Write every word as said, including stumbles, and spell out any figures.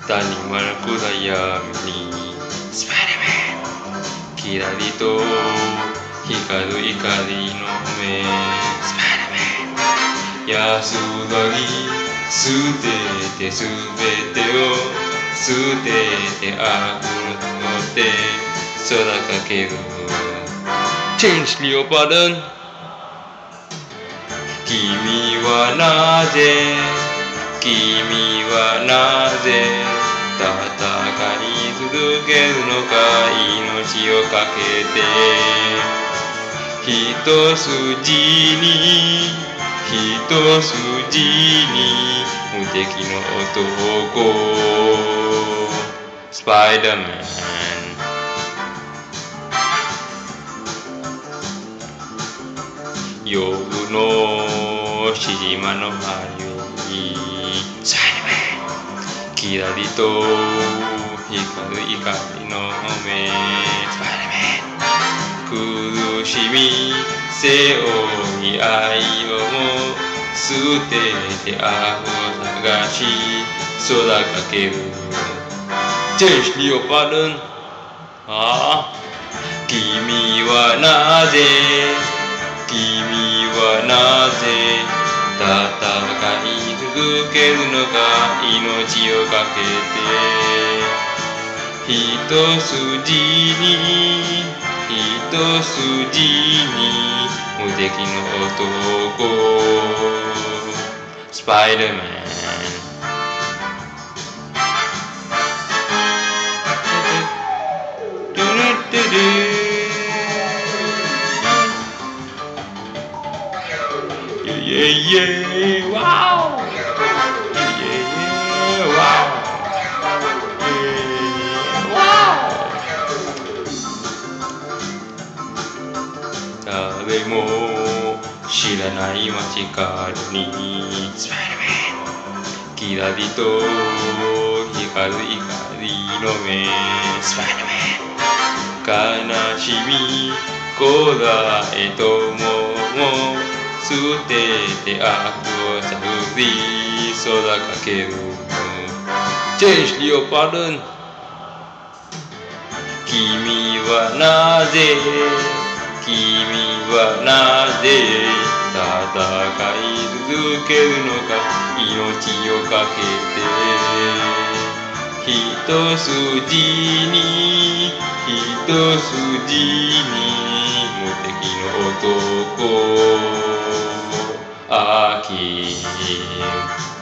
谷間の暗闇にスパイダーマンキラリと光る怒りの目スパイダーマン安らぎ捨ててすべてを捨ててあふれて空かける Change Leopard 君はなぜ君はなぜ戦い続けるのか命をかけて一筋に一筋に無敵の男スパイダーマン夜の静まの針スパイダーマンキラリと光る怒りの目スパイダーマン苦しみ背負い愛を捨てて愛を探し空かける Change Leopard ああ君はなぜ君はなぜ戦い続けるのか命をかけて一筋に一筋に無敵の男スパイダーマンYeah, yeah, wow! Yeah, yeah, wow! Yeah, wow! 誰も知らない街角にスパイダーマンキラリと光る怒りの目スパイダーマン悲しみこらえとも捨てて悪を探り空かける Change Leopard 君はなぜ君はなぜ戦い続けるのか命をかけて一筋に一筋に無敵の男秋